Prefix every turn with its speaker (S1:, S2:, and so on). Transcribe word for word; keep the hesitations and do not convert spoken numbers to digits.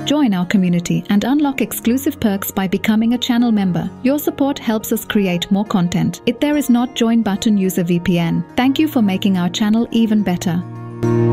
S1: Join our community and unlock exclusive perks by becoming a channel member. Your support helps us create more content. If there is not join button, use a V P N. Thank you for making our channel even better.